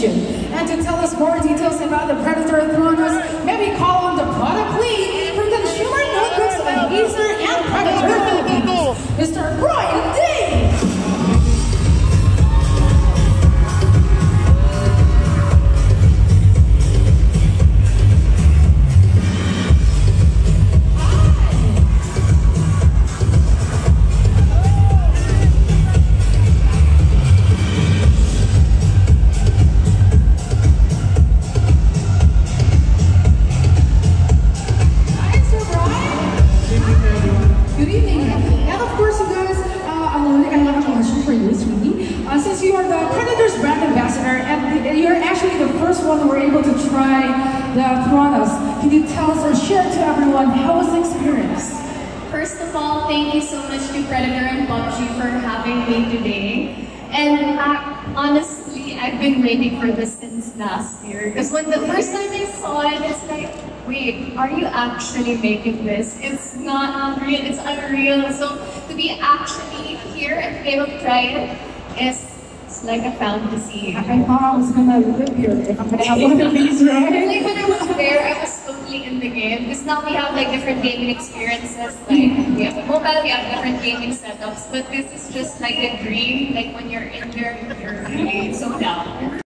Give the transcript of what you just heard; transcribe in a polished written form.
edition. And to tell us more details about the Predator Thronos, may we call on the product lead for consumer notebooks of Acer and Predator Philippines, Mr. Brian D. Good evening. And of course, you guys, Alodia, I have a question for you, sweetie. Since you are the Predator's brand ambassador, and you're actually the first one who were able to try the Thronos, can you tell us or share to everyone how was the experience? First of all, thank you so much to Predator and PUBG for having me today. And honestly, I've been waiting for this since last year. Because when the first time I saw it, it's like, wait, are you actually making this? It's not unreal, it's unreal. So to be actually here and be able to try it it's like a fantasy. I thought I was gonna live here if I'm gonna have one of these, right? Like when I was there, I was totally in the game. Because now we have like different gaming experiences. Like we have mobile, we have different gaming setups. But this is just like a dream. Like when you're in there, you're really so down.